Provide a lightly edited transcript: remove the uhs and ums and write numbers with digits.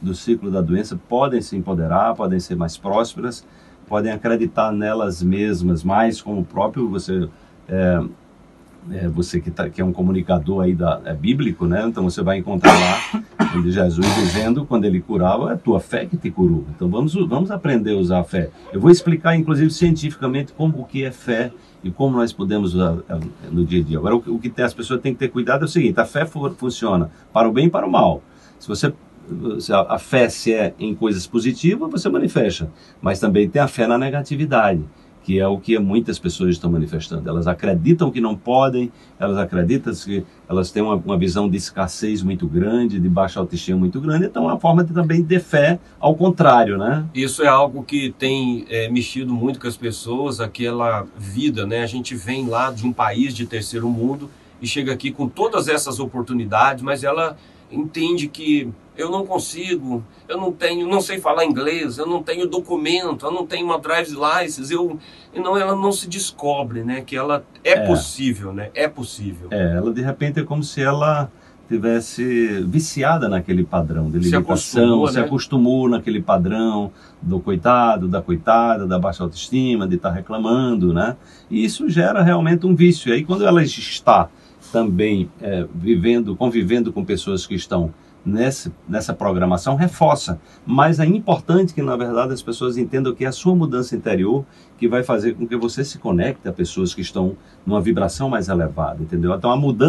do ciclo da doença podem se empoderar, podem ser mais prósperas, podem acreditar nelas mesmas mais, como o próprio você... você que é um comunicador aí bíblico, né? Então você vai encontrar lá onde Jesus dizendo, quando ele curava, é a tua fé que te curou. Então vamos aprender a usar a fé. Eu vou explicar, inclusive, cientificamente o que é fé e como nós podemos usar no dia a dia. Agora, o que as pessoas têm que ter cuidado é o seguinte: a fé funciona para o bem e para o mal. Se a fé se é em coisas positivas, você manifesta, mas também tem a fé na negatividade, que é o que muitas pessoas estão manifestando. Elas acreditam que não podem, elas acreditam que elas têm uma visão de escassez muito grande, de baixa autoestima muito grande, então é uma forma também de fé ao contrário, né? Isso é algo que tem mexido muito com as pessoas, aquela vida, né? A gente vem lá de um país de terceiro mundo e chega aqui com todas essas oportunidades, mas ela entende que eu não consigo, eu não sei falar inglês, eu não tenho documento, eu não tenho uma driver's license, ela não se descobre, né, que ela é possível, né, é possível. Ela de repente é como se ela tivesse viciada naquele padrão de limitação, se acostumou naquele padrão do coitado, da coitada, da baixa autoestima, de estar reclamando, né, e isso gera realmente um vício. E aí quando ela está também convivendo com pessoas que estão nessa programação, reforça. Mas é importante que, na verdade, as pessoas entendam que é a sua mudança interior que vai fazer com que você se conecte a pessoas que estão numa vibração mais elevada, entendeu? Então, a mudança